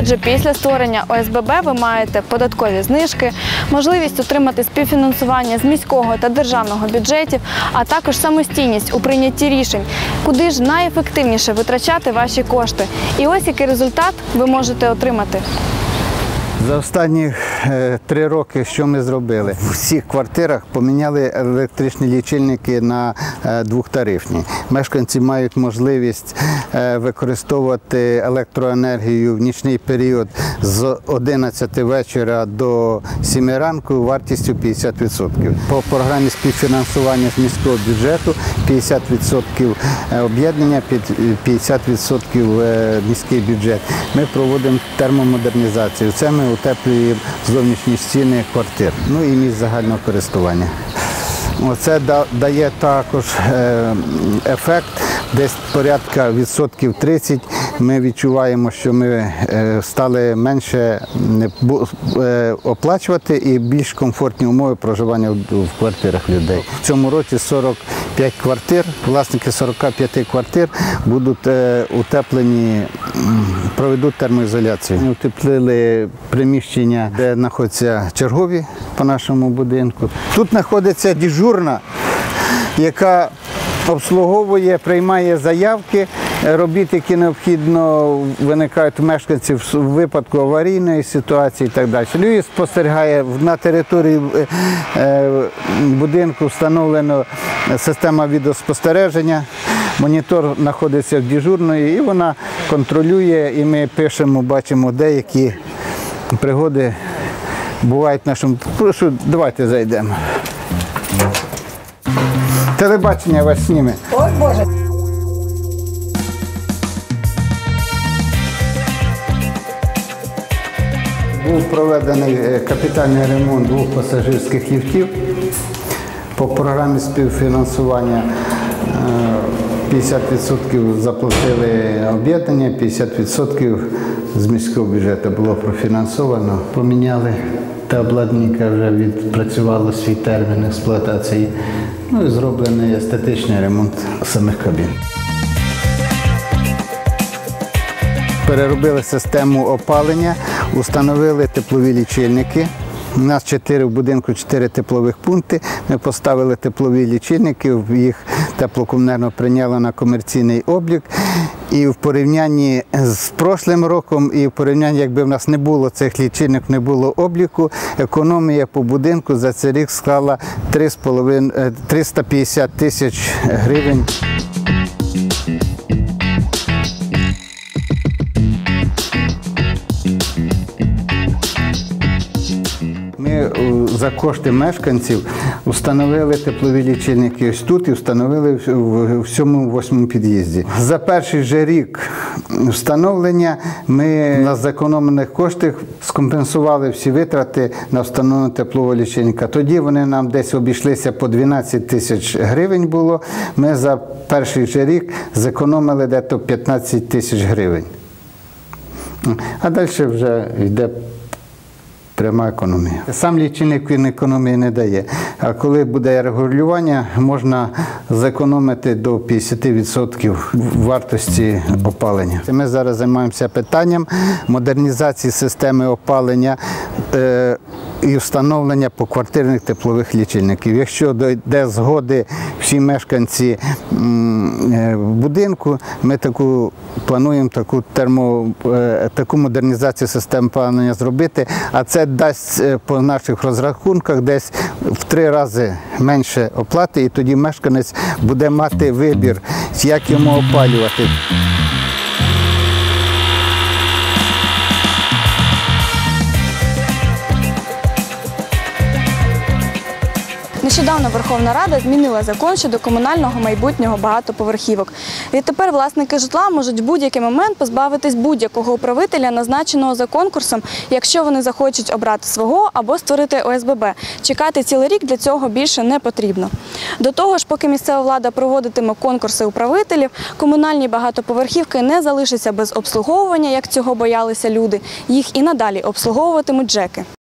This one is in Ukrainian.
Отже, після створення ОСББ ви маєте податкові знижки, можливість отримати співфінансування з міського та державного бюджетів, а також самостійність у прийнятті рішень, куди ж найефективніше витрачати ваші кошти. І ось який результат ви можете отримати. За останні 3 роки що ми зробили? В всіх квартирах поміняли електричні лічильники на двохтарифні. Мешканці мають можливість використовувати електроенергію в нічний період з 11 вечора до 7 ранку вартістю 50%. По програмі співфінансування з міського бюджету 50% об'єднання, 50% міський бюджет. Ми проводимо термомодернізацію. Це ми утеплюємо зовнішні стіни квартир, ну і місць загального користування. Це дає також ефект, десь порядка відсотків 30. Ми відчуваємо, що ми стали менше оплачувати і більш комфортні умови проживання в квартирах людей. В цьому році 45 квартир, власники 45 квартир будуть утеплені, проведуть термоізоляцію. Ми утеплили приміщення, де знаходяться чергові по нашому будинку. Тут знаходиться дежурна, яка обслуговує, приймає заявки, робіт, які необхідно виникають у мешканців у випадку аварійної ситуації і так далі. Ну і спостерігає, на території будинку встановлена система відеоспостереження, монітор знаходиться в дежурної і вона контролює, і ми пишемо, бачимо, деякі пригоди бувають в нашому. Прошу, давайте зайдемо. Телебачення вас зніме. Ой, Боже! Був проведений капітальний ремонт 2 пасажирських ліфтів. По програмі співфінансування 50% заплатили об'єднання, 50% з міського бюджету було профінансовано. Поміняли те обладнання, яке вже відпрацювало свій термін експлуатації. Ну і зроблений естетичний ремонт самих кабін. Переробили систему опалення, установили теплові лічильники. У нас в будинку 4 теплових пункти. Ми поставили теплові лічильники, їх теплокомуненерго прийняло на комерційний облік. І в порівнянні з прошлим роком, і в порівнянні, якби в нас не було цих лічильників, не було обліку, економія по будинку за цей рік склала 350 тисяч гривень. Ми за кошти мешканців встановили теплові лічильники ось тут і встановили в всьому 8-му під'їзді. За перший же рік встановлення ми на зекономлених коштах скомпенсували всі витрати на встановлення теплового лічильника. Тоді вони нам десь обійшлися по 12 тисяч гривень було. Ми за перший же рік зекономили десь 15 тисяч гривень. А далі вже йде пряма економія. Сам лічильник він економії не дає, а коли буде регулювання, можна зекономити до 50% вартості опалення. Ми зараз займаємося питанням модернізації системи опалення і встановлення поквартирних теплових лічильників. Якщо дійде згоди всі мешканці будинку, ми плануємо таку модернізацію системи опалення зробити, а це дасть по наших розрахунках десь в 3 рази менше оплати, і тоді мешканець буде мати вибір, як йому опалювати. Нещодавно Верховна Рада змінила закон щодо комунального майбутнього багатоповерхівок. Відтепер власники житла можуть в будь-який момент позбавитись будь-якого управителя, назначеного за конкурсом, якщо вони захочуть обрати свого або створити ОСББ. Чекати цілий рік для цього більше не потрібно. До того ж, поки місцева влада проводитиме конкурси управителів, комунальні багатоповерхівки не залишаться без обслуговування, як цього боялися люди. Їх і надалі обслуговуватимуть ЖЕКи.